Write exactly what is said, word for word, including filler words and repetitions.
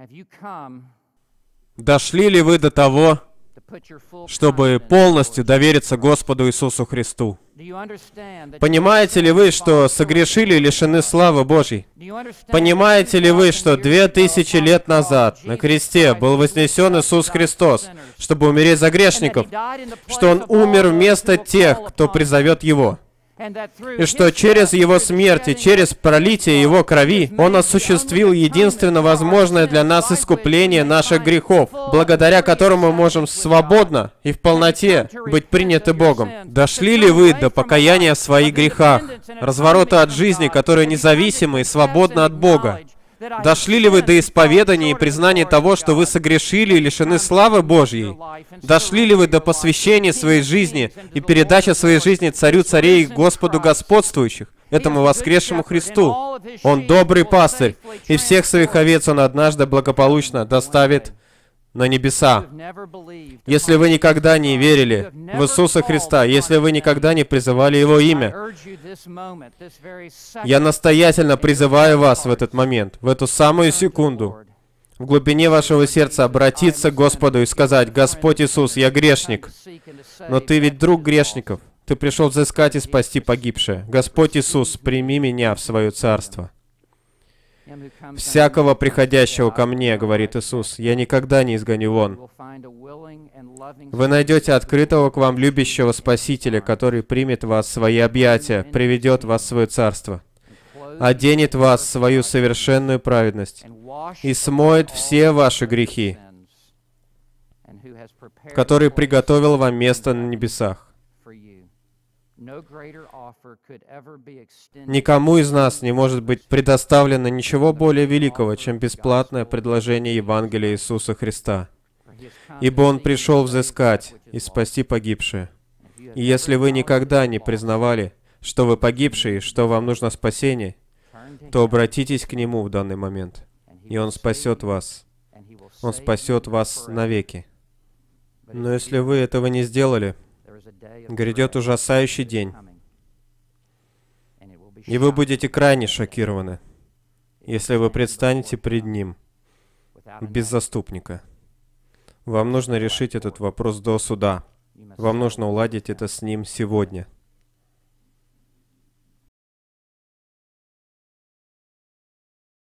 Дошли ли вы до того, чтобы полностью довериться Господу Иисусу Христу? Понимаете ли вы, что согрешили и лишены славы Божьей? Понимаете ли вы, что две тысячи лет назад на кресте был вознесен Иисус Христос, чтобы умереть за грешников, что Он умер вместо тех, кто призовет Его? И что через Его смерть и через пролитие Его крови Он осуществил единственно возможное для нас искупление наших грехов, благодаря которому мы можем свободно и в полноте быть приняты Богом. Дошли ли вы до покаяния в своих грехах, разворота от жизни, которая независима и свободна от Бога? Дошли ли вы до исповедания и признания того, что вы согрешили и лишены славы Божьей? Дошли ли вы до посвящения своей жизни и передачи своей жизни Царю царей и Господу господствующих, этому воскресшему Христу? Он добрый пастырь, и всех своих овец Он однажды благополучно доставит на небеса. Если вы никогда не верили в Иисуса Христа, если вы никогда не призывали Его имя, я настоятельно призываю вас в этот момент, в эту самую секунду, в глубине вашего сердца обратиться к Господу и сказать: «Господь Иисус, я грешник, но Ты ведь друг грешников, Ты пришел взыскать и спасти погибшее. Господь Иисус, прими меня в Свое Царство. Всякого приходящего ко мне, — говорит Иисус, — я никогда не изгоню вон. Вы найдете открытого к вам любящего Спасителя, который примет вас в свои объятия, приведет вас в свое царство, оденет вас в свою совершенную праведность и смоет все ваши грехи, который приготовил вам место на небесах. Никому из нас не может быть предоставлено ничего более великого, чем бесплатное предложение Евангелия Иисуса Христа. Ибо Он пришел взыскать и спасти погибшие. И если вы никогда не признавали, что вы погибшие, что вам нужно спасение, то обратитесь к Нему в данный момент, и Он спасет вас. Он спасет вас навеки. Но если вы этого не сделали, грядет ужасающий день, и вы будете крайне шокированы, если вы предстанете пред Ним без заступника. Вам нужно решить этот вопрос до суда. Вам нужно уладить это с Ним сегодня.